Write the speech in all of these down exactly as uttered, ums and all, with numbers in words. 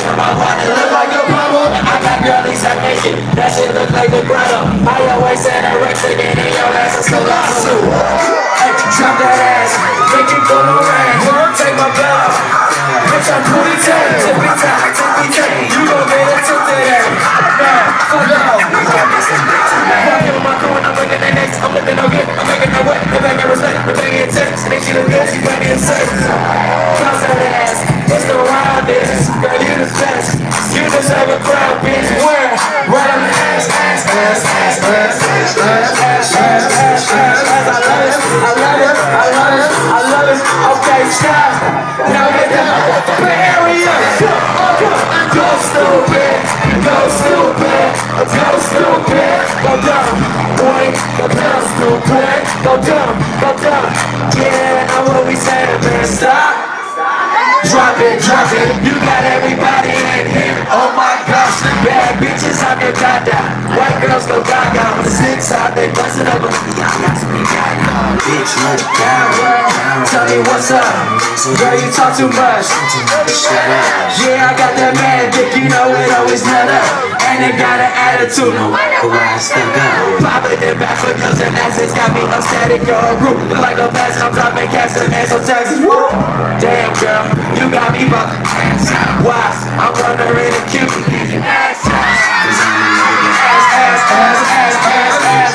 from my heart, it look like a bubble. I got girlies that naked, that shit look like the grotto. I always said I wrecked again in your ass is colossal. Hey, drop that ass, make it go no rain. Take my blood, bitch I'm booty tight, tippy tight, tippy tight. You gon' get a tip to that. Nah, fuck no. Walking on my corner, I'm looking at next, I'm looking no good, I'm making no way. If I get respect, I'm making it text. Think she look good, she find me safe. Bounce that ass, it's the wildest. Girl, you the best, you deserve a crowd, bitch. Where? Right on the ass, ass, ass, ass, ass, ass, ass, ass, ass, ass, ass. I love it, I love it, I love it, I love it. Okay, stop. Now get the motherfucking area. Go stupid, go stupid, go stupid. Go dumb, boy, go dumb, stupid. Go dumb, go dumb. Yeah, I what we say, man. Stop. Drop it, drop it. You got everybody in here. Oh my gosh, bad bitches on your dada. White girls go gaga. On the six side, they bustin' up. Bitch, look down. Tell me what's up. Girl, you talk too much. Yeah, I got that man dick. You know it always nut up. And it got an attitude. No matter where I step out. Poppin' it back for girls and asses. Got me upset and go root. Like a bass, I'm dropping cash and ass on taxes. Woo! Damn, girl. You got me buckin' ass. Why? I'm wondering if you ass, ass, ass, ass, ass, ass, ass,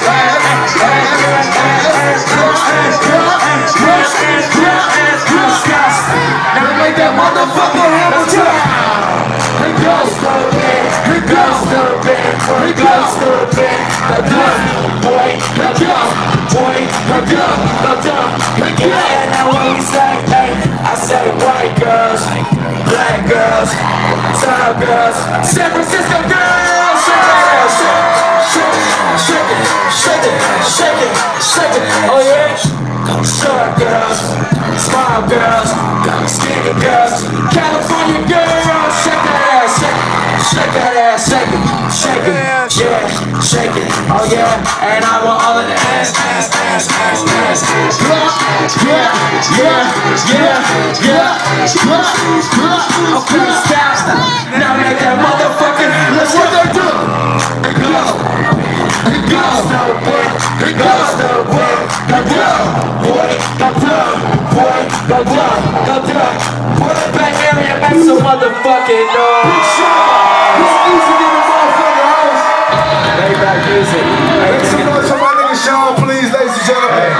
ass. Now make that motherfucker hammer down. It goes stupid. It goes stupid. It goes stupid. The dumb boy. The dumb boy. The dumb. The dumb. Yeah, now when we say, hey, I say white girls, black girls, tall girls, San Francisco girls. Shake that ass, shake it, shake it, shake it, shake it, shake it. Oh yeah, short girls, small girls, skinny girls, California girls. Shake that ass, shake it, shake that ass, shake it, shake it, yeah, shake it. Oh yeah, and I want all of the ass, ass, ass, ass, ass, ass. Yeah, yeah, yeah, yeah. Okay, stop, stop. Now make that motherfucking. Let's what they do. It goes, it goes, it goes, go down, boy, go down, boy, go down, go down. Put it back area, make some motherfucking noise. It's easy to the motherfucking house. Lay back music. Make some noise for my nigga Sean, please, ladies and gentlemen.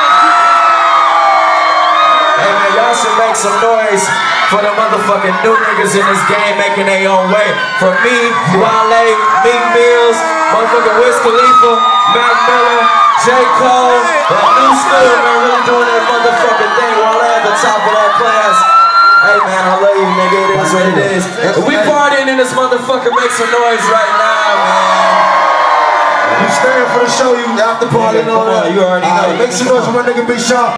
Hey man, y'all should make some noise for the motherfucking new niggas in this game making their own way. From me, Wale, Meek Mills, motherfucking Wiz Khalifa, Mac Miller, J. Cole, the new school, man, really doing that motherfucking thing. Wale at the top of that class. Hey man, I love you, nigga. It is what it is. If we partying in this motherfucker, make some noise right now, man. You staying for the show, you after party and all that. You already know. Make some noise for my nigga Big Sean.